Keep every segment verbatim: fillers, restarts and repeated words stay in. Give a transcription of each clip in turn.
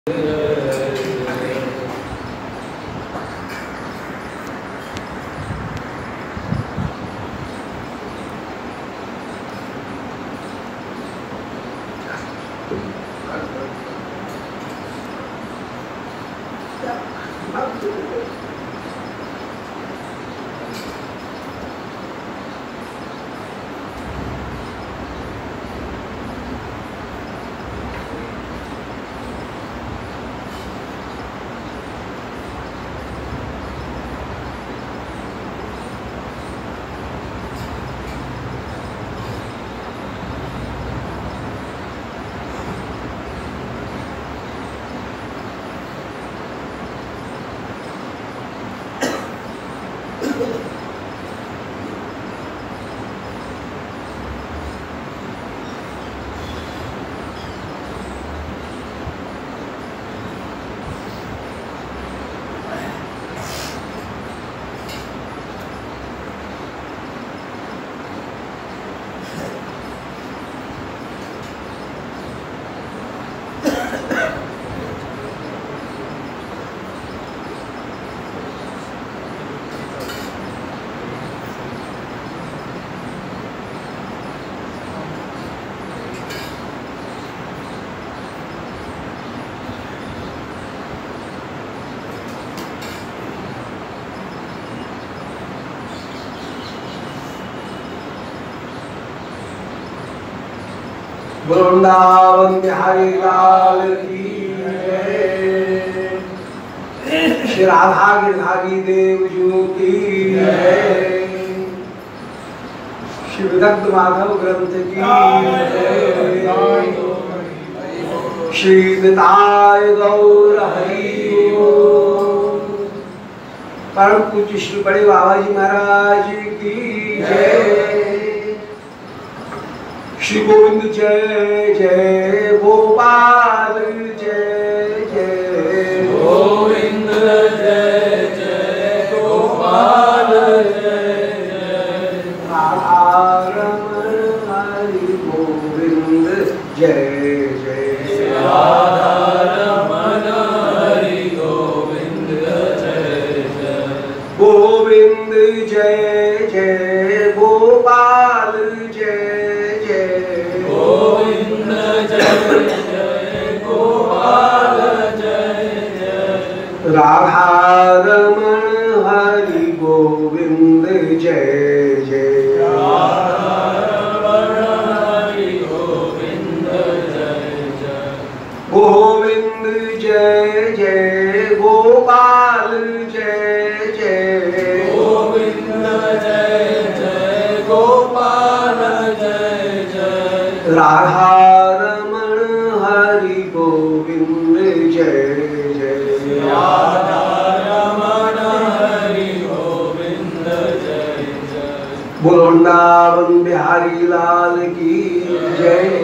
वृंदावन बिहारी लाल की जय, श्री राधा गिरधारी देव जी की जय, श्री विदग्ध माधव ग्रंथ की जय, श्री निताय गौर हरि बोल। परम पूज्य श्री बड़े बाबा जी महाराज की जय। श्री गोविंद जय जय गोपाल जय जय गोविंद जय जय गोपाल जय जय राधा रमण हरि गोविंद जय जय राधा रमण हरि गोविंद जय जय गोविंद जय जय गोपाल जय जय गोविंद जय जय गोपाल जय जय राधा रमण हरि गोविंद जय जय राधा रमण हरि गोविंद जय जय गोविंद जय जय गोपाल जय जय गोविंद जय जय गोपाल जय जय राधा रमण हरि गोविंद जय जय राधा रमण हरि गोविंद जय जय वृंदावन बिहारी लाल की जय।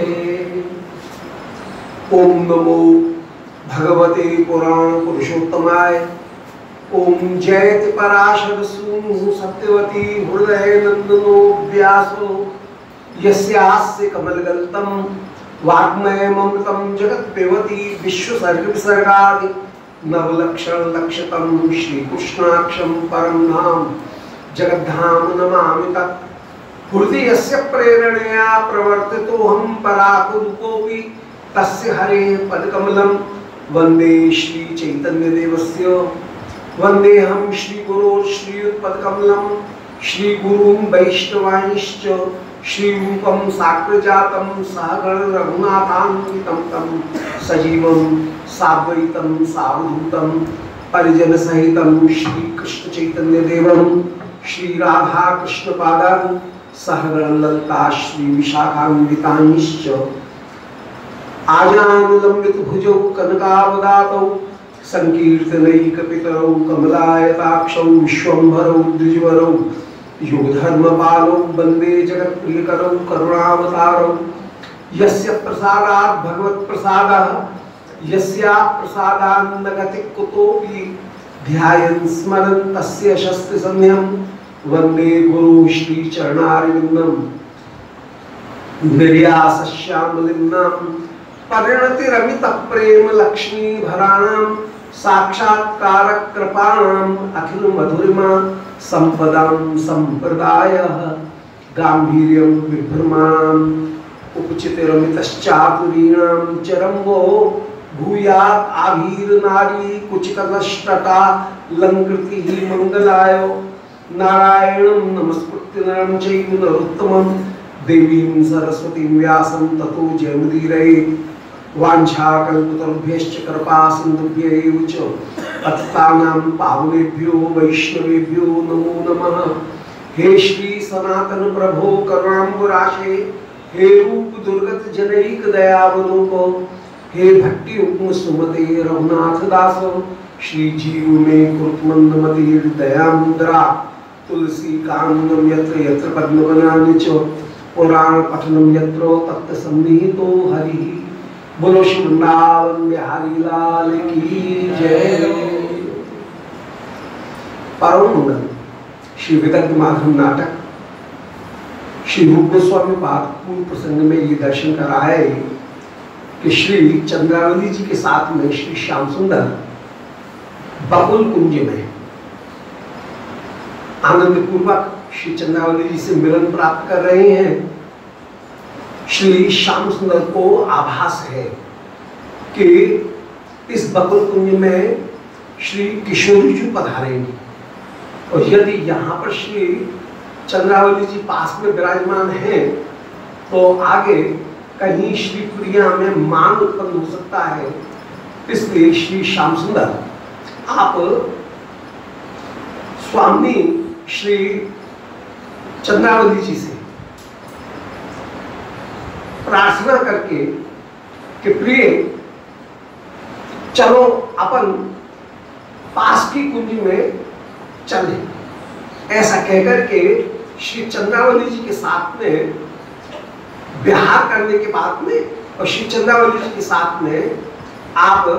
ओम नमो भगवते पुराण पुरुषोत्तमाय। ओम जयति पराशर सूनु सत्यवती हृदय नंदनो व्यासो यस्यास्य कमलगल्तम वाग्मय ममृतम जगत पेवती विश्वसर्ग विसर्गादि नवलक्षण लक्षतम श्री कृष्णाक्षम परम धाम जगद्धाम नमामि तत्। हृदयस्य प्रेरणया प्रवर्तितोऽहं पराकुरुकोऽपि तस्य हरे पदकमलं वन्दे श्री चैतन्यदेवस्य वन्देऽहं श्री गुरो श्रीयुतपदकमलं श्री गुरुं वैष्णवांश्च श्री रूपं साग्रजातं सहगण रघुनाथान्वितं तं सजीवं साद्वैतं सावधूतं परिजन सहितं श्री कृष्ण चैतन्य देवं श्री राधा कृष्ण पादान् सहगण ललिता श्री विशाखान्वितांश्च आजानुलंबित भुजौ कनकावदातौ संकीर्तनैकपितरौ कमलायताक्षौ विश्वम्भरौ द्विजवरौ युगधर्मपालौ वन्दे जगत्प्रियकरौ करुणावतारौ यस्य प्रसादात् भगवत्प्रसादः यस्या प्रसादान्न गतिः कुतोऽपि ध्यायन् स्मरन् तस्य शस्त्रसंज्ञं वन्दे गुरु श्री चरणारविन्दं निर्यासश्यामलिन्नां परिणति रमित प्रेम लक्ष्मी भराणाम साक्षात्कार कृपाणाम अखिल मधुरिमा संपदाम संप्रदाय गांभीर्यम विभ्रमाणाम उपचित रमितश्चातुरीणाम चरम्बो भूयात् आभीर नारी कुचिकलष्टका लंकृति ही मंगलायो नारायणं नमस्कृत्य नरं चैव नरोत्तमं देवीं सरस्वतीं व्यासं ततो जयमुदीरये वाञ्छाकल्पतरुभ्यश्च कृपा सिन्धुभ्यैव च पतितानां पावनेभ्यो वैष्णवेभ्यो नमो नमः। हे श्री सनातन प्रभो करुणाम्बुराशे, हे रूप दुर्गत जनैक दयावलोक, हे भक्ति उपम सुमते रघुनाथ दास, श्री जीव में कुरुतमंद मति दयामुद्रा, तुलसी काननम यत्र यत्र पद्मवनानि च, पुराण पठनम यत्र तत्र सन्निहितो हरि। बोलो श्री वृंदावन बिहारी लाल की जय। परम मंगल श्री विदग्ध माधव नाटक श्री रूप गोस्वामी पाद पूर्व प्रसंग में ये दर्शन कराए कि श्री चंद्रावली जी के साथ में श्री श्याम सुंदर बकुल कुंज में आनंद पूर्वक श्री चंद्रावली जी से मिलन प्राप्त कर रहे हैं। श्री श्याम सुंदर को आभास है कि इस बकुल कुंज में श्री किशोरी जी पधारेंगे और यदि यहाँ पर श्री चंद्रावली जी पास में विराजमान हैं तो आगे कहीं श्री प्रिया में मान उत्पन्न हो सकता है। इसलिए श्री श्याम सुंदर आप स्वामी श्री चंद्रावली जी से प्रार्थना करके कि प्रिय चलो अपन पास की कुंज में चलें, ऐसा कहकर के श्री चंद्रावली जी के साथ में विहार करने के बाद में और श्री चंद्रावली जी के साथ में आप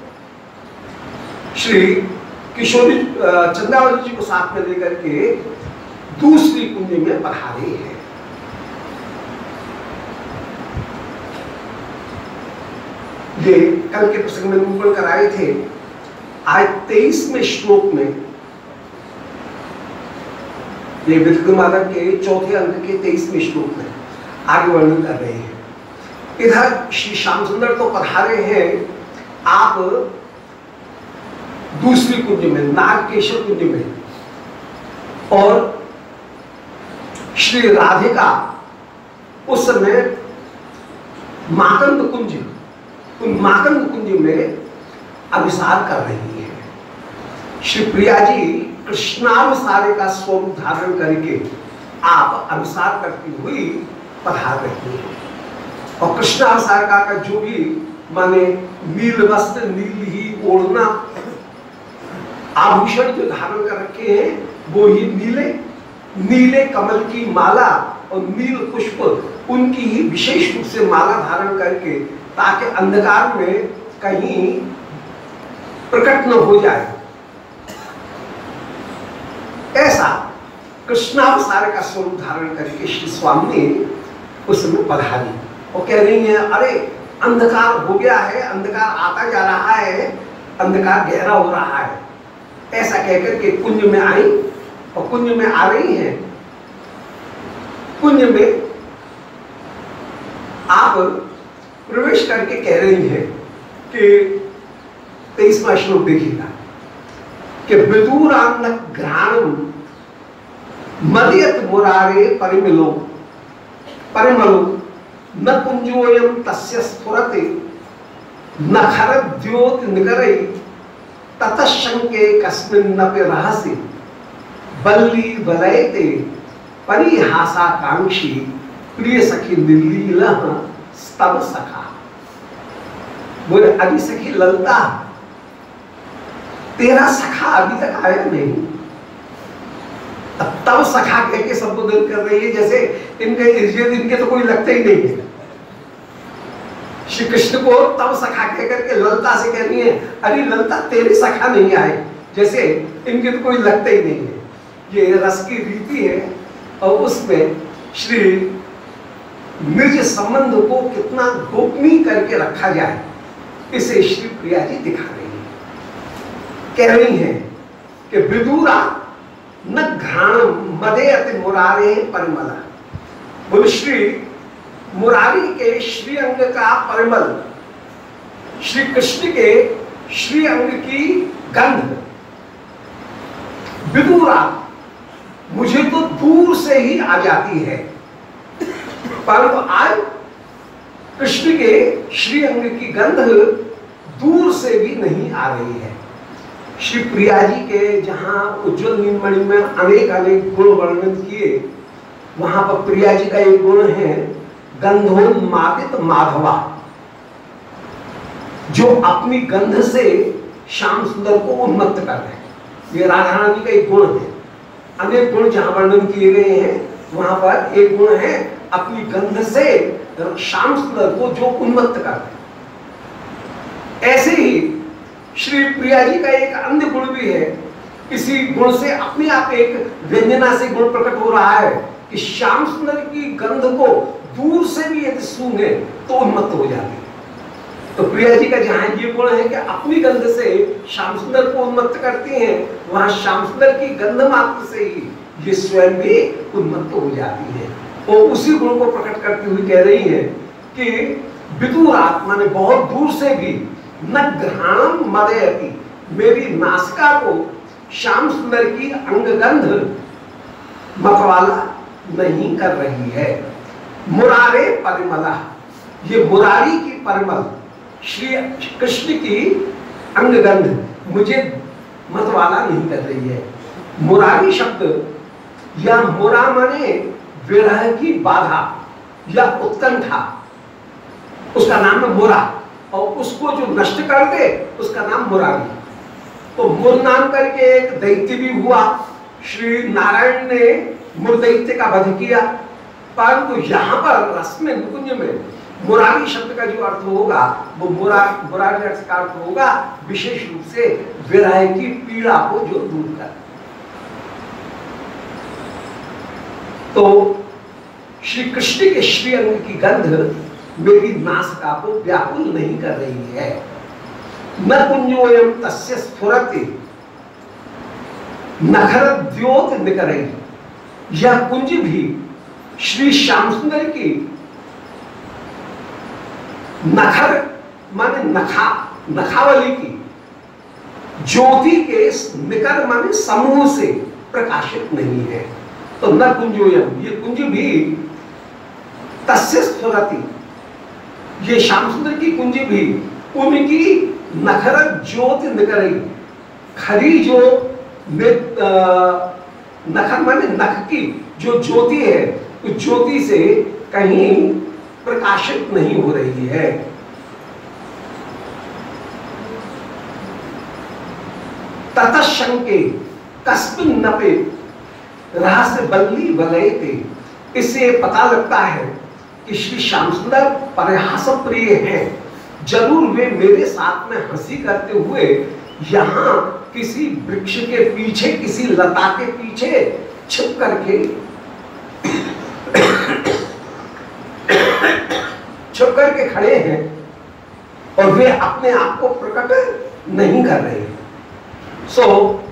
श्री किशोरी चंद्रावली जी को साथ में लेकर के दूसरी कुंज में पधारे हैं। ये कल के प्रसंग में निरूपण कराए थे। आज तेईसवें श्लोक में ये विदग्ध माधव के चौथे अंक के तेईसवें श्लोक में आगे वर्णन कर रहे हैं। इधर श्री श्याम सुंदर तो पधारे हैं आप दूसरी कुंज में, नागकेशर कुंज में, और श्री राधिका उस समय माकंद कुंज, उन माकंद कुंज में अभिसार कर रही है। श्री प्रिया जी कृष्णावसारे का स्वरूप धारण करके आप अभिसार करती हुई पधार रही है। और कृष्णावसार का, का जो भी माने नील वस्त्र, नील ही ओढ़ना, आभूषण जो धारण कर रखे हैं वो ही नीले नीले कमल की माला और नील पुष्प, उनकी ही विशेष रूप से माला धारण करके, ताकि अंधकार में कहीं प्रकट न हो जाए, ऐसा कृष्णावसार का स्वरूप धारण करके श्री स्वामी उसमें पधारी और कह रही है, अरे अंधकार हो गया है, अंधकार आता जा रहा है, अंधकार गहरा हो रहा है। ऐसा कहकर के कुंज में आई और कुंज में आ रही हैं। कुंज में आप प्रवेश करके कह रही हैं कि तेईसवां श्लोक देखिएगा कि विदूरान्न घ्राणम मदयत मुरारे परिमलो परिमलो न कुंजोयम तस्य स्फुरते न खरद्योत निकरे ततशंके कस्मिन्नपि रहसि बल्ली बलयते परिहासाकांक्षी प्रिय सखी निर्लीलः स्तव सखा। बोले अभी सखी ललता, तेरा सखा अभी तक आया नहीं। अब तब सखा कह के संबोधन कर रही है, जैसे इनके इर्द इनके तो कोई लगता ही नहीं है। श्री कृष्ण को तब सखा कह करके ललता से कह रही है, अरे ललता तेरे सखा नहीं आए, जैसे इनके तो कोई लगता ही नहीं है। ये रस की रीति है और उसमें श्री निज संबंध को कितना गोपनीय करके रखा जाए, इसे श्री प्रिया जी दिखा रही है। कह रही हैं कि विदुरा न घ्राणम मदे अति मुरारे परिमला। बोले श्री मुरारी के श्री अंग का परिमल, श्री कृष्ण के श्री अंग की गंध विदुरा मुझे तो दूर से ही आ जाती है, परंतु आज कृष्ण के श्री अंग की गंध दूर से भी नहीं आ रही है। श्री प्रिया जी के जहां उज्ज्वल नीलमणि में अनेक अनेक गुण वर्णन किए, वहां पर प्रिया जी का एक गुण है गंधोन्मादित माधवा, जो अपनी गंध से श्याम सुंदर को उन्मत्त कर रहे हैं। ये राधा रानी का एक गुण है। अनेक गुण जहां वर्णन किए गए हैं, वहां पर एक गुण है अपनी गंध से श्याम सुंदर को जो उन्मत्त कर रहे हैं। ऐसे ही श्री प्रिया जी का एक अन्य गुण भी है। इसी गुण से अपने आप एक व्यंजना से गुण प्रकट हो रहा है कि श्याम सुंदर की गंध को दूर से भी यदि सूंघे तो उन्मत्त हो जाते हैं। तो प्रिया जी का जहां ये गुण है कि अपनी गंध से श्याम सुंदर को उन्मत्त करती हैं, वहां श्याम सुंदर की गंध मात्र से ही ये स्वयं भी उन्मत्त हो जाती है। और उसी गुण को प्रकट करती हुई कह रही है कि विदुर आत्मा ने बहुत दूर से भी न घ्राणम मदयति, मेरी नासिका को श्याम सुंदर की अंगगंध मतवाला नहीं कर रही है। मुरारे परिमला, ये मुरारी की परिमल श्री कृष्ण की अंगगंध मुझे मतवाला नहीं कर रही है। मुरारी शब्द या मुरा माने विरह की बाधा या उत्कंठा, उसका नाम है मुरा, और उसको जो नष्ट कर दे उसका नाम मुरारी। तो मुर नाम करके एक दैत्य भी हुआ, श्री नारायण ने मुर दैत्य का वध किया, परंतु यहाँ पर रस में निकुंज में मुरारी शब्द का जो अर्थ होगा वो मुरा मुरारी अर्थ का अर्थ होगा विशेष रूप से विरह की पीड़ा को जो दूर कर। तो श्री कृष्ण के श्री अंग की गंध मेरी नासिका को व्याकुल नहीं कर रही है। न कुंजोयम तस्य स्फुरति नखरद्योत निकरई, यह कुंज भी श्री श्याम सुंदर की नखर माने नखा नखावली की ज्योति के निकर माने समूह से प्रकाशित नहीं है। तो न कुंजोयम, ये कुंज भी तस्य स्फुरति, ये श्याम सुंदर की कुंज भी उनकी नखर ज्योति निकरई, खरी जो नखर माने नख की जो ज्योति है उस ज्योति से कहीं प्रकाशित नहीं हो रही है। ततशंके कस्मिन् नपे रहस्य बल्ली वलयते, इससे पता लगता है कि श्री श्याम सुंदर परिहास प्रिय हैं। जरूर वे मेरे साथ में हंसी करते हुए यहाँ किसी वृक्ष के पीछे, किसी लता के पीछे छिप करके छुप करके खड़े हैं और वे अपने आप को प्रकट नहीं कर रहे हैं। सो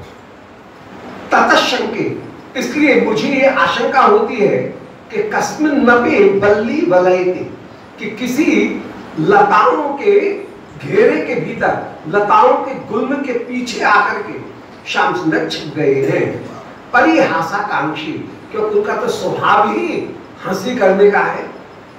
ततशंके, इसलिए मुझे ये आशंका होती है कि कस्मिन् नपे बल्ली वलयते, कि किसी लताओं के घेरे के भीतर, लताओं के गुल्म के पीछे आकर के श्याम सुंदर छिप गए हैं। परिहासाकांक्षी, क्योंकि उनका तो स्वभाव ही हंसी करने का है,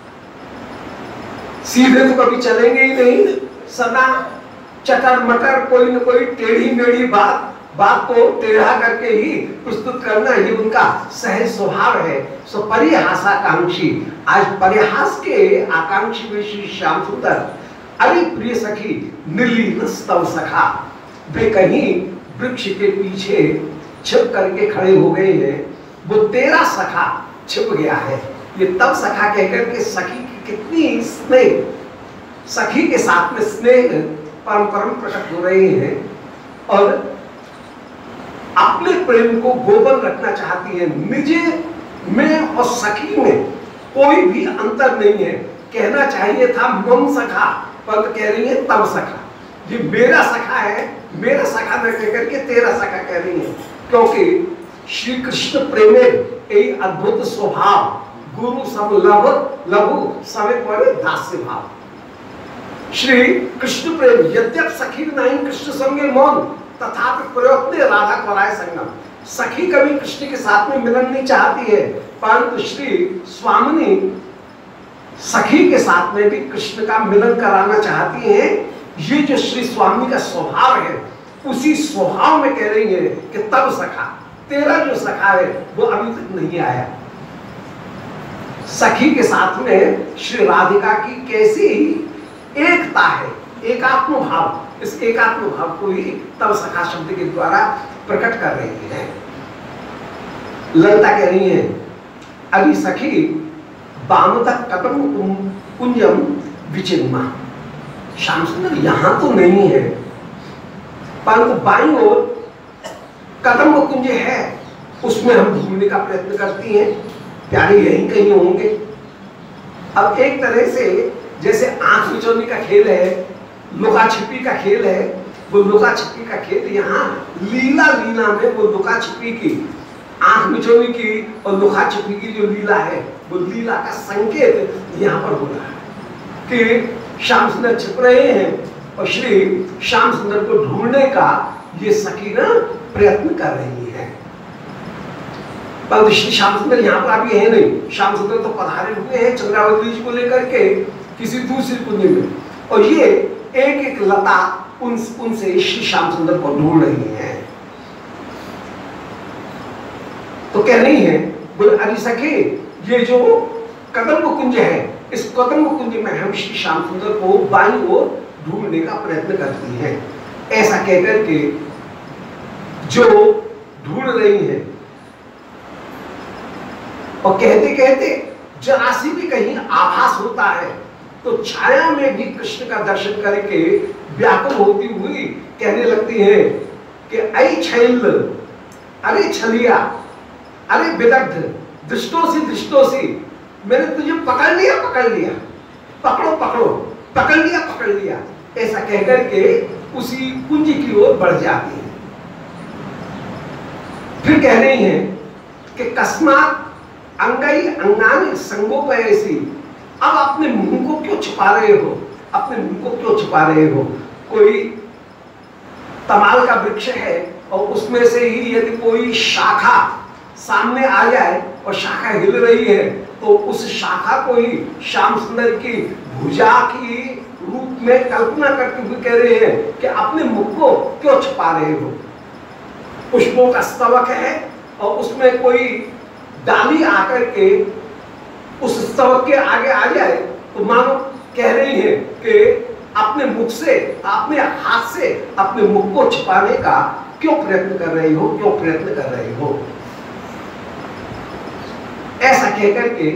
सीधे तो कभी चलेंगे ही नहीं, सदा चटर मटर कोई न कोई टेढ़ी मेढ़ी बात बात को टेढ़ा करके ही प्रस्तुत करना, ये उनका सहज स्वभाव है। सो परिहासाकांक्षी, आज परिहास के आकांक्षी में श्री श्याम सुंदर, अरे प्रिय सखी निर्लीन स्तव सखा, वे कहीं वृक्ष के पीछे छिप करके खड़े हो गए हैं। वो तेरा सखा छिप गया है। ये तब सखा कहकर के सखी की कितनी स्नेह, सखी के साथ में स्नेह परम परम प्रकट हो रहे हैं और अपने प्रेम को गोपन रखना चाहती है। निजे में और सखी में कोई भी अंतर नहीं है। कहना चाहिए था मम सखा, पर कह रही है तब सखा। ये मेरा सखा है, मेरा सखा न कहकर के तेरा सखा कह रही है, क्योंकि श्री कृष्ण प्रेमे एक अद्भुत स्वभाव, गुरु सब लभ लघु सवे पड़े दास्य भाव। श्री कृष्ण प्रेम यद्यप सखी नहीं कृष्ण संगे मौन, तथापि प्रयत्न राधा कराए संगम। सखी कभी कृष्ण के साथ में मिलन नहीं चाहती है, परंतु श्री स्वामिनी सखी के साथ में भी कृष्ण का मिलन कराना चाहती हैं। ये जो श्री स्वामी का स्वभाव है, उसी स्वभाव में कह रही है कि तब सखा, तेरा जो सखा है वो अभी तक नहीं आया। सखी के साथ में श्री राधिका की कैसी एकता है, एकात्म भाव। इस एकात्म भाव को ही तब सखा शब्द के द्वारा प्रकट कर रही है। ललिता कह रही है अभी सखी वामतः कदम कुंजम विचिन्मा। श्याम सुंदर यहां तो नहीं है, परंतु बाईं ओर कदम कुंज है, उसमें हम ढूंढने का प्रयत्न करती हैं। प्यारे यहीं कहीं होंगे। अब एक तरह से जैसे आंख मिचौनी का खेल है, लुका छिपी का खेल है, वो लुका छिपी का खेल यहाँ लीला लीला में वो लुका छिपी की, आंख मिचौनी की और लुका छिपी की जो लीला है, वो लीला का संकेत यहाँ पर हो रहा है कि श्याम सुंदर छिप रहे हैं और श्री श्याम सुंदर को ढूंढने का ये सखी ना प्रयत्न कर रही है। परंतु श्री श्याम सुंदर यहाँ पर अभी है नहीं। श्याम सुंदर तो पधारे हुए हैं चंद्रावती जी को लेकर के किसी दूसरी कुंज में, और ये एक एक लता उन उनसे श्री श्याम सुंदर को ढूंढ रही है। तो कह रही है बोले अरे सखी, ये जो कदम कुंज है, इस कदम कुंज में हम श्री श्याम सुंदर को बाईं ओर ढूंढने का प्रयत्न करती हैं। ऐसा कहकर के जो ढूंढ रही है और कहते कहते जरा सी भी कहीं आभास होता है तो छाया में भी कृष्ण का दर्शन करके व्याकुल होती हुई कहने लगती है कि ऐ छैल, अरे छलिया, अरे विदग्ध, दृष्टोसी दृष्टोसी, मैंने तुझे पकड़ लिया पकड़ लिया, पकड़ो पकड़ो, पकड़ लिया पकड़ लिया। ऐसा कहकर के उसी कुंज की ओर बढ़ जाती है। फिर कह रही हैं कि कस्मात अंगई अंगानी संगोपयसी। अब अपने मुंह को क्यों छुपा रहे हो, अपने मुंह को क्यों छुपा रहे हो। कोई तमाल का वृक्ष है और उसमें से ही यदि कोई शाखा सामने आ जाए और शाखा हिल रही है तो उस शाखा को ही श्याम सुंदर की भुजा की रूप में कल्पना करते हुए कह रहे हैं कि अपने मुख को क्यों छुपा रहे हो। पुष्पों का स्तवक है और उसमें कोई डाली आकर के उस स्तवक के आगे आ जाए तो मानो कह रही है कि अपने मुख से, अपने हाथ से अपने मुख को छुपाने का क्यों प्रयत्न कर रही हो, क्यों प्रयत्न कर रही हो। ऐसा कहकर के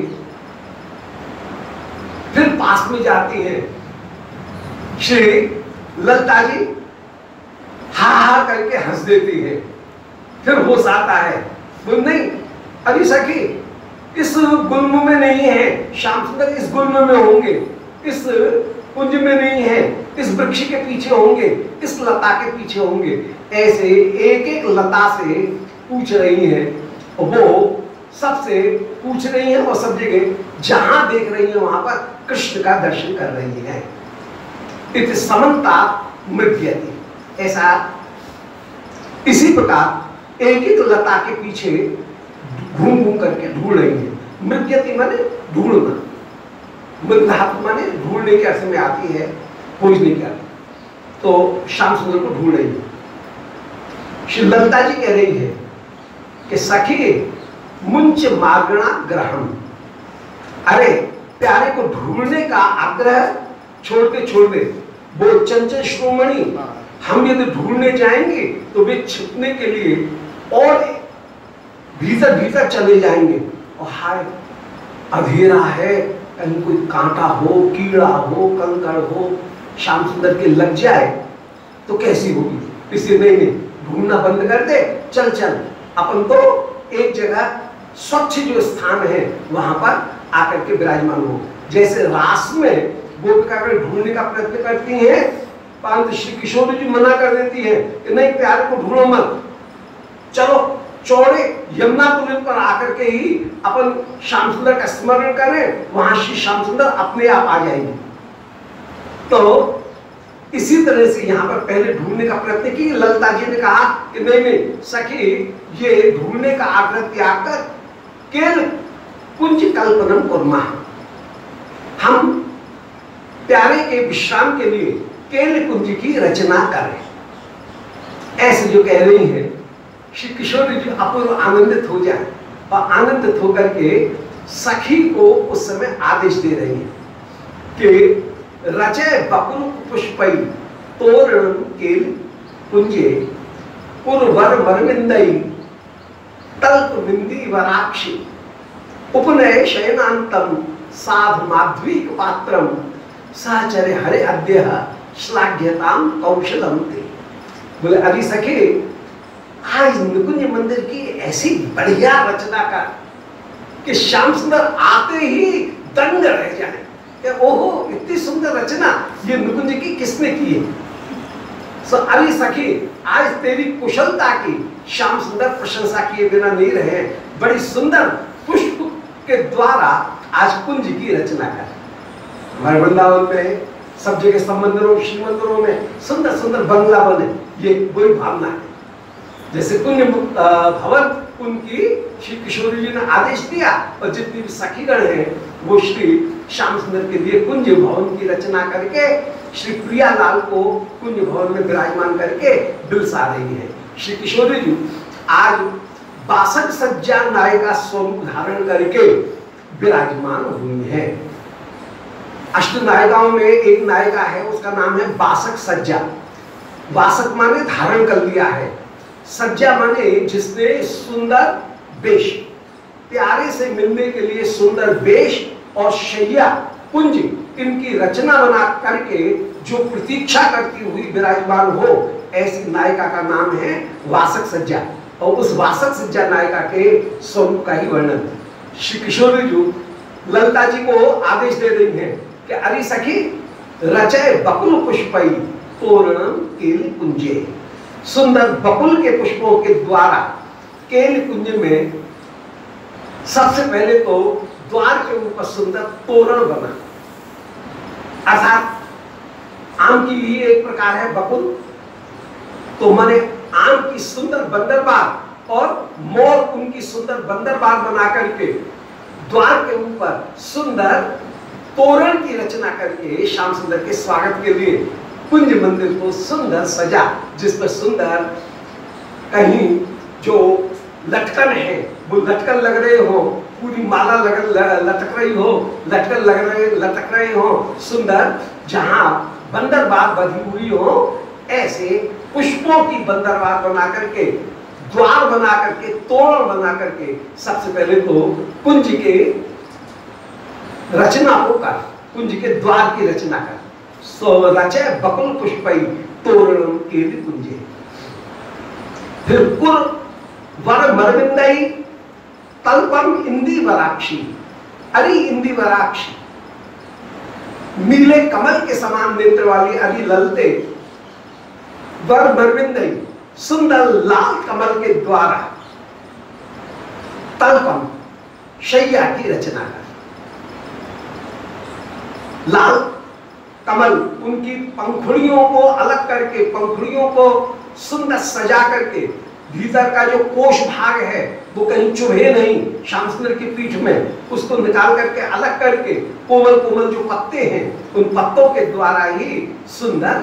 फिर पास में जाती है श्री ललिता जी, हा हा करके हंस देती है। फिर होश आता है, बोल नहीं अरे सखी, इस गुल्म में नहीं है, श्याम सुंदर इस गुल्म में होंगे, इस कुंज में नहीं है, इस वृक्ष के पीछे होंगे, इस लता के पीछे होंगे। ऐसे एक एक लता से पूछ रही है, वो सबसे पूछ रही है और सब जगह जहां देख रही है वहां पर कृष्ण का दर्शन कर रही है। इत समन्ता मृग्यति। ऐसा इसी प्रकार एक एक लता के पीछे घूम घूम करके ढूंढ रही है। मृग्यति माने ढूंढना, मृग धातु माने ढूंढने के अर्थ में आती है, खोजने के अर्थ। तो श्याम सुंदर को ढूंढ रही है। श्री ललिता जी कह रही है कि सखी मुंच मार्गणा ग्रहण। अरे प्यारे को ढूंढने का आग्रह छोड़ते छोड़ते वो चंचल श्रोमणी, हम यदि ढूंढने जाएंगे तो वे छिपने के लिए और भीतर भीतर चले जाएंगे। और हाय अंधेरा है, कहीं कोई कांटा हो, कीड़ा हो, कंकड़ हो, श्याम सुंदर के लग जाए तो कैसी होगी। इसलिए नहीं नहीं ढूंढना बंद कर दे, चल चल अपन तो एक जगह स्वच्छ जो स्थान है वहां पर आकर के विराजमान हो। जैसे रास में गोपिका ढूंढने का प्रयत्न करती हैं, परंतु श्री किशोर जी मना कर देती है कि नहीं, प्यारे को ढूंढो मत, चलो चौड़े यमुना पुल पर आकर के ही अपन श्याम सुंदर का स्मरण करें, वहां श्री श्याम सुंदर अपने आप आ जाएंगे। तो इसी तरह से यहाँ पर पहले ढूंढने का प्रयत्न की। ललिता जी ने कहा कि नहीं नहीं सखी, ये ढूंढने का आग्रह त्याग कर केवल कुंज कल्पनम कुर्मा, हम प्यारे के विश्राम के लिए केवल कुंज की रचना करें। ऐसे जो कह रही हैं, श्री किशोर जी अपूर्व आनंदित हो जाए और आनंदित होकर के सखी को उस समय आदेश दे रही हैं कि रचे बकुल पुष्पई तोरण केल कुंजे उर्वर वरविंदई तल्प बिंदी वराक्षी उपनय शयनांतम साधु माध्वीक पात्रम सहचरे हरे अद्य श्लाघ्यताम कौशलम ते। बोले अरे सखी, आज निकुंज मंदिर की ऐसी बढ़िया रचना का कि श्याम सुंदर आते ही दंग रह जाए, ओहो इतनी सुंदर रचना ये निकुंज की किसने की है। सो अरे सखी, आज तेरी कुशलता की श्याम सुंदर प्रशंसा किए बिना नहीं रहे, बड़ी सुंदर पुष्प के द्वारा आज कुंज की रचना कर। हमारे वृंदावन में सब जगह सब मंदिरों श्री मंदिरों में सुंदर सुंदर बंगला बने, ये वही भावना है। जैसे कुंज भवन उनकी श्री किशोर जी ने आदेश दिया, और जितनी भी सखीगण हैं वो श्री श्याम सुंदर के लिए कुंज भवन की रचना करके श्री प्रियालाल को कुंज भवन में विराजमान करके बिलसा रही है। श्री किशोर जी आज बासठ सज्जा नायिका स्वरूप धारण करके विराजमान हुई है। अष्ट नायिकाओं में एक नायिका है, उसका नाम है बासठ सज्जा। बासठ माने धारण कर लिया है, सज्जा माने जिसने सुंदर वेश, प्यारे से मिलने के लिए सुंदर वेश और शैया कुंज इनकी रचना बना करके जो प्रतीक्षा करती हुई विराजमान हो, ऐसी नायिका का नाम है वासक सज्जा। और उस वासक सज्जा नायिका के स्वरूप का ही वर्णन श्री किशोर जी ललिता जी को आदेश दे रही हैं कि अरे सखी, रचय बकुल पुष्पई तोरणम केल कुंजे, सुंदर बकुल के पुष्पों के द्वारा केल कुंज में सबसे पहले तो द्वार के ऊपर सुंदर तोरण बना। अर्थात आम की ही एक प्रकार है बकुल, तो माने आम की सुंदर बंदरबार और मोर उनकी सुंदर बंदरबार बना करके द्वार के ऊपर सुंदर तोरण की रचना करके श्याम सुंदर के स्वागत के लिए कुंज मंदिर को सुंदर सजा, जिस पर सुंदर कहीं जो लटकन है वो लटकन लग रहे हो, पूरी माला लग लटक रही हो, लटकन लग रहे लटक रहे हो, सुंदर जहां बंदरबार बधी हुई हो, ऐसे पुष्पों की बंदरबार बना करके, द्वार बना करके, तोरण बना करके सबसे पहले तो कुंज के रचना को कर, कुंज के द्वार की रचना कर। सो रचय बकुल पुष्पई तोरणम केल कुंजे। फिर कुर वर मरविंदई तल्पम इंदी वराक्षी, अरे इंदी वराक्षी, नीले कमल के समान नेत्र वाली अरे ललते वर मरविंदई, सुंदर लाल कमल के द्वारा तल्पम शैया की रचना कर। लाल कमल उनकी पंखुड़ियों को अलग करके, पंखुड़ियों को सुंदर सजा करके, भीतर का जो कोश भाग है वो कहीं चुभे नहीं श्याम सुंदर की पीठ में, उसको निकाल करके अलग करके कोमल कोमल जो पत्ते हैं उन पत्तों के द्वारा ही सुंदर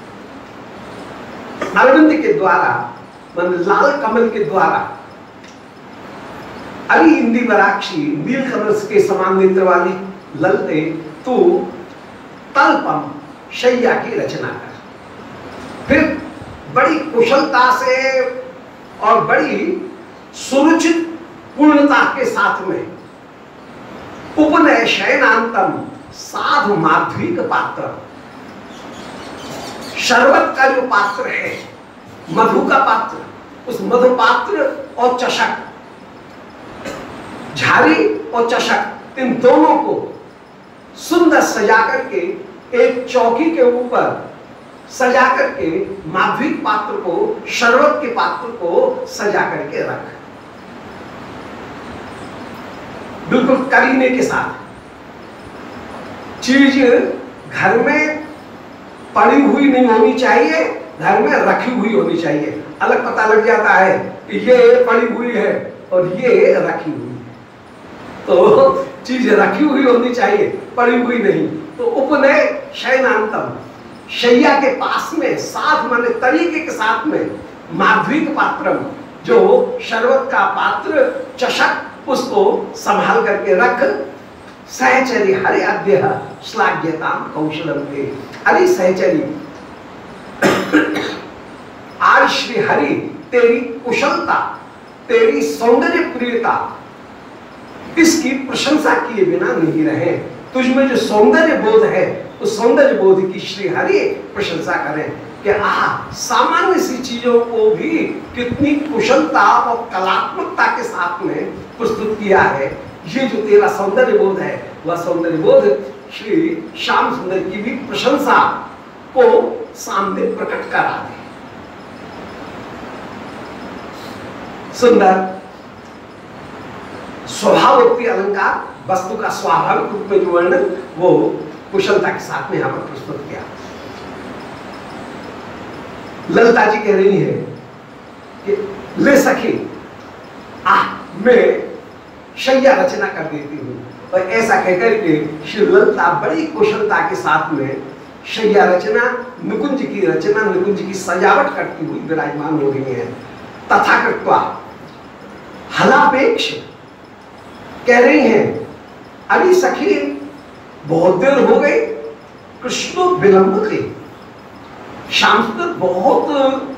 अरविंद के द्वारा, मान लाल कमल के द्वारा अरे इंदी वराक्षी, नील कमल के समान नेत्र वाली ललते तू तल्पम शैया की रचना कर। फिर बड़ी कुशलता से और बड़ी सुरुचित पूर्णता के साथ में उपनय शयनांतम साधु माध्वी का पात्र, शरबत का जो पात्र है, मधु का पात्र, उस मधु पात्र और चषक, झारी और चषक इन दोनों को सुंदर सजा करके एक चौकी के ऊपर सजा करके माध्विक पात्र को, शरबत के पात्र को सजा करके रख, बिल्कुल करीने के साथ। चीज घर में पड़ी हुई नहीं होनी चाहिए, घर में रखी हुई होनी चाहिए। अलग पता लग जाता है कि ये पड़ी हुई है और ये रखी हुई है, तो चीज रखी हुई होनी चाहिए, पड़ी हुई नहीं। तो उपनय शयनांतम, शैया के पास में, साथ माने तरीके के साथ में, माध्विक पात्रम, जो शरबत का पात्र, चषक, उसको संभाल करके रख। सहचरी हरि अद्य श्लाघ्यताम कौशलम के, अरे सहचरी आज श्री हरि तेरी कुशलता, तेरी सौंदर्य प्रियता, इसकी प्रशंसा किए बिना नहीं रहे। तुझमें जो सौंदर्य बोध है, उस सौंदर्य बोध की श्री हरि प्रशंसा करें कि आह, सामान्य सी चीजों को भी कितनी कुशलता और कलात्मकता के साथ में प्रस्तुत किया है। ये जो तेरा सौंदर्य बोध है, वह सौंदर्य बोध श्री श्याम सुंदर की भी प्रशंसा को सामने प्रकट करा दे। सुंदर स्वभावोक्ति अलंकार, वस्तु का स्वाभाविक रूप में जो वर्णन, वो कुशलता के साथ में यहां पर प्रस्तुत किया। ललिता जी कह रही है कि ले सखी, आ मैं शैया रचना कर देती हूँ। और ऐसा कहकर के श्री ललिता बड़ी कुशलता के साथ में शैया रचना, निकुंज की रचना, निकुंज की सजावट करती हुई विराजमान हो रही है। तथा कृत्वा हलापेक्ष कह रही हैं, अरे सखी बहुत देर हो गई, कृष्ण विलंब थे, श्याम सुंदर बहुत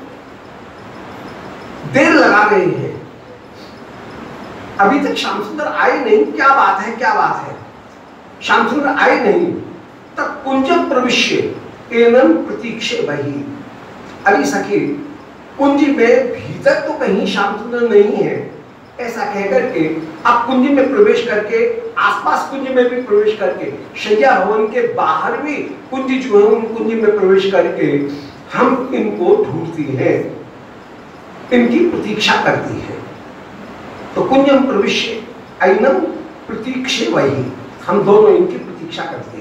देर लगा रहे हैं, अभी तक श्याम सुंदर आए नहीं, क्या बात है, क्या बात है, श्याम सुंदर आए नहीं। तब कुंज प्रविश्य एनम प्रतीक्षे वही, अरे सखी कुंज में भीतर तो कहीं श्याम सुंदर नहीं है, ऐसा कहकर के अब कुंज में प्रवेश करके, आसपास कुंज में भी प्रवेश करके, शैया भवन के बाहर भी कुंज जो है उन कुंज में प्रवेश करके हम इनको ढूंढती हैं, इनकी प्रतीक्षा करती है। तो कुंजम प्रविश्य ऐनम प्रतीक्षे वही, हम दोनों इनकी प्रतीक्षा करते हैं।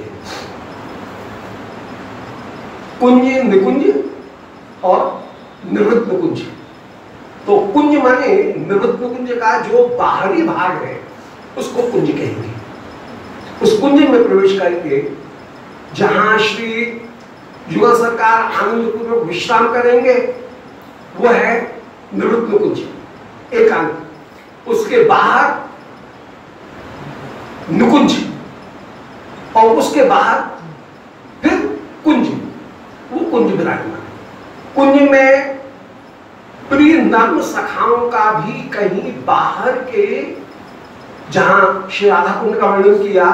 कुंज निकुंज और निवृत्त कुंज। तो कुंज माने निवृत्त कुंज का जो बाहरी भाग है उसको कुंज कहेंगे। उस कुंज में प्रवेश करके जहां श्री युगल सरकार आनंद पूर्वक विश्राम करेंगे वो है निवृत्त कुंज, एकांत। उसके बाहर निकुंज और उसके बाहर फिर कुंज, वो कुंज विराजमान। कुंज में प्रिय नर्म सखाओं का भी कहीं बाहर के, जहां श्री राधा कुंड का वर्णन किया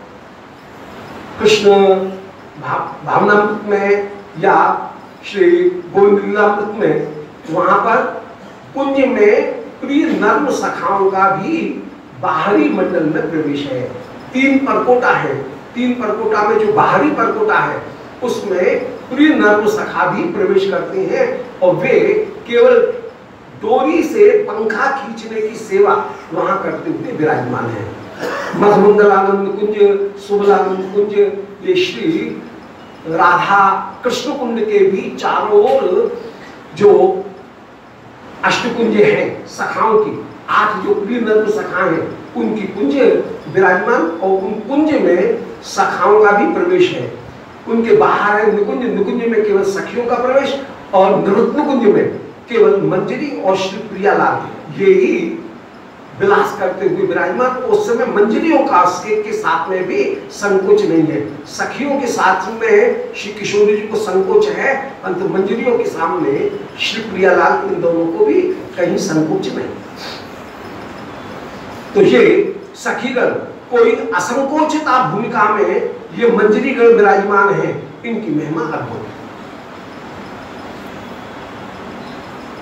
कृष्ण भावनामृत में या श्री गोविंद लीलामृत में, वहां पर कुंज में प्रिय नर्म सखाओं का भी बाहरी मंडल में प्रवेश है। तीन परकोटा है, तीन परकोटा में जो बाहरी परकोटा है उसमें प्रिय नर्म सखा भी प्रवेश करते हैं और वे केवल डोरी से पंखा खींचने की सेवा वहां करते हुए विराजमान है। मधुमंगलानंद कुंज, सुबलानंद कुंज, ये श्री राधा कृष्ण कुंड के भी चारों ओर जो अष्टकुंज हैं सखाओं की, आठ जो प्रिय नर्म सखा हैं उनकी कुंज विराजमान और उन कुंज में सखाओं का भी प्रवेश है। उनके बाहर है निकुंज, निकुंज में केवल सखियों का प्रवेश और निवृत्त कुंज में केवल मंजरी और श्री प्रियालाल ये ही विलास करते हुए विराजमान। उस समय मंजरियों का के, के साथ में भी संकोच नहीं है, सखियों के साथ में श्री किशोरी जी को संकोच है, परंतु मंजरियों के सामने श्री प्रियालाल इन दोनों को भी कहीं संकोच नहीं। तो ये सखीगण कोई असंकोचिता भूमिका में ये मंजरीगण विराजमान है, इनकी महिमा अद्भुत है।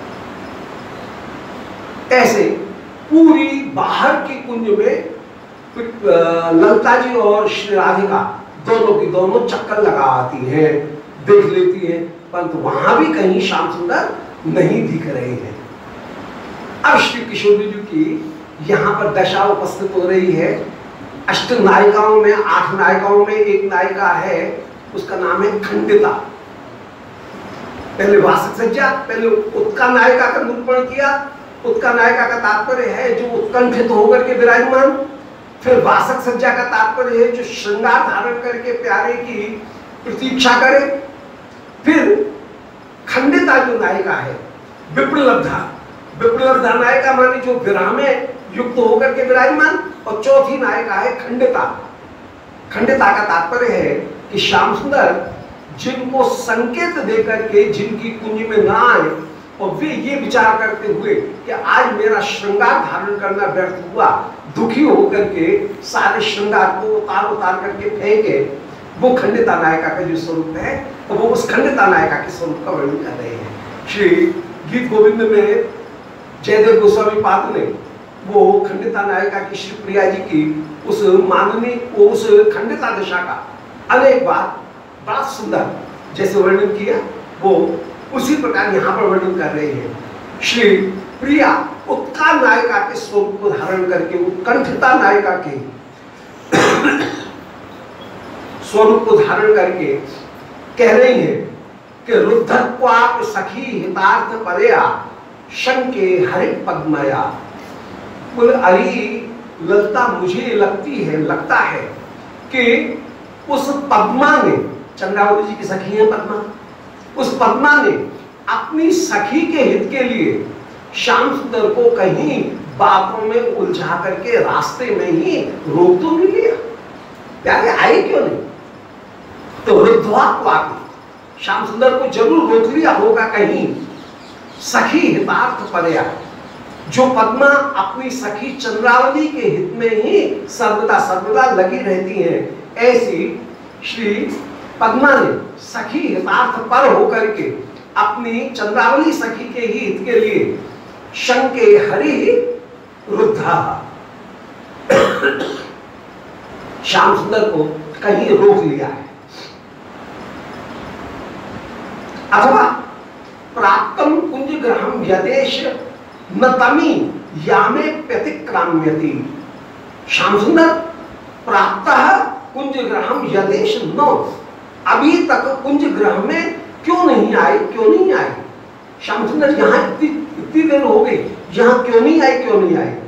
ऐसे पूरी बाहर के कुंज में ललिता जी और श्री राधिका दोनों की दोनों चक्कर लगा आती हैं, देख लेती हैं, परंतु वहां भी कहीं श्याम सुंदर नहीं दिख रहे हैं। अब श्री किशोरी जी की यहाँ पर दशा उपस्थित हो रही है। अष्ट नायिकाओं में, आठ नायिकाओं में एक नायिका है, उसका नाम है खंडिता। पहले वासक सज्जा, पहले उत्का नायिका का निरूपण किया। उत्का नायिका का तात्पर्य है जो उत्कंठित होकर के विराजमान। फिर वासक सज्जा का तात्पर्य है जो श्रृंगार धारण करके प्यारे की प्रतीक्षा करे। फिर खंडिता जो नायिका है, विप्रलब्धा, विप्रलब्धा नायिका मानी जो विरह में युक्त होकर के विराजमान। और चौथी नायिका है खंडिता। खंडिता का तात्पर्य है कि श्याम सुंदर जिनको संकेत देकर के जिनकी कुंज में ना आए और वे ये विचार करते हुए कि आज मेरा श्रृंगार धारण करना व्यर्थ हुआ, दुखी होकर के सारे श्रृंगार को उतार उतार करके फेंके, वो खंडिता नायिका का जो स्वरूप है, तो वो उस खंडिता नायिका के स्वरूप का वर्णन कर रहे हैं। श्री गीत गोविंद में जयदेव गोस्वामी पाद ने वो खंडिता नायिका की श्री प्रिया जी की उस माननी उस खंडिता दशा का अनेक बार बड़ा सुंदर जैसे वर्णन किया, वो उसी प्रकार यहाँ पर वर्णन कर रहे हैं। श्री प्रिया उत्का नायिका के स्वरूप को धारण करके, उत्कंठिता नायिका के स्वरूप को धारण करके कह रही है कि रुद्धत्वाप सखी हितार्थ परया शंके हरि पद्मया। बोले अरे ललिता, मुझे लगती है लगता है कि उस पद्मा ने, चंद्रावती जी की सखी है पद्मा, उस पद्मा ने अपनी सखी के हित के लिए श्याम सुंदर को कहीं बातों में उलझा करके रास्ते में ही रोक तो नहीं लिया, प्यारे आए क्यों नहीं? तो रुद्धवा वापी, श्याम सुंदर को जरूर रोक लिया होगा कहीं। सखी हितार्थ परया, जो पद्मा अपनी सखी चंद्रावली के हित में ही सर्वदा सर्वदा लगी रहती हैं, ऐसी श्री पद्मा ने सखी हितार्थ पर होकर के अपनी चंद्रावली सखी के ही हित के लिए शंके हरि रुद्धा, श्याम सुंदर को कहीं रोक लिया है। अथवा प्राप्तम कुंज ग्रहम यदेश न तमी यामे व्यतिक्राम्यति। श्याम सुंदर प्राप्तः कुंज ग्रहम यदेश न, अभी तक कुंज ग्रह में क्यों नहीं आए, क्यों नहीं आए? श्याम सुंदर यहाँ इतनी इतनी देर हो गई, यहाँ क्यों नहीं आए, क्यों नहीं आए?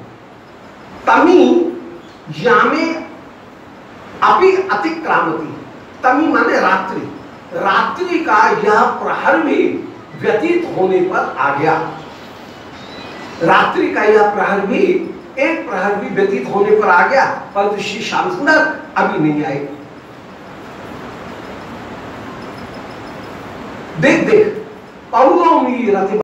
तमी यामे अभी अतिक्रामती, तमी माने रात्रि, रात्रि का यह प्रहर भी व्यतीत होने पर आ गया। रात्रि का यह प्रहर भी, एक प्रहर भी व्यतीत होने पर आ गया, परंतु श्री श्याम सुंदर अभी नहीं आए। देख देख पौलों में रथ